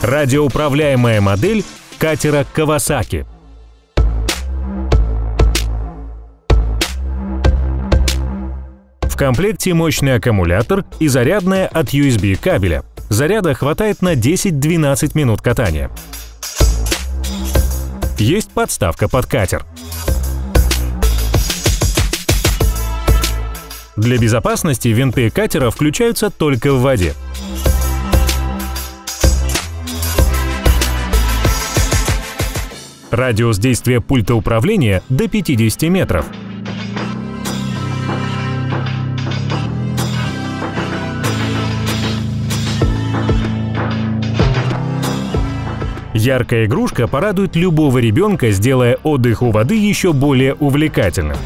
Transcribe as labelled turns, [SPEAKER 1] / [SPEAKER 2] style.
[SPEAKER 1] Радиоуправляемая модель катера Kawasaki. В комплекте мощный аккумулятор и зарядная от USB кабеля. Заряда хватает на 10-12 минут катания. Есть подставка под катер. Для безопасности винты катера включаются только в воде. Радиус действия пульта управления до 50 метров. Яркая игрушка порадует любого ребенка, сделая отдых у воды еще более увлекательным.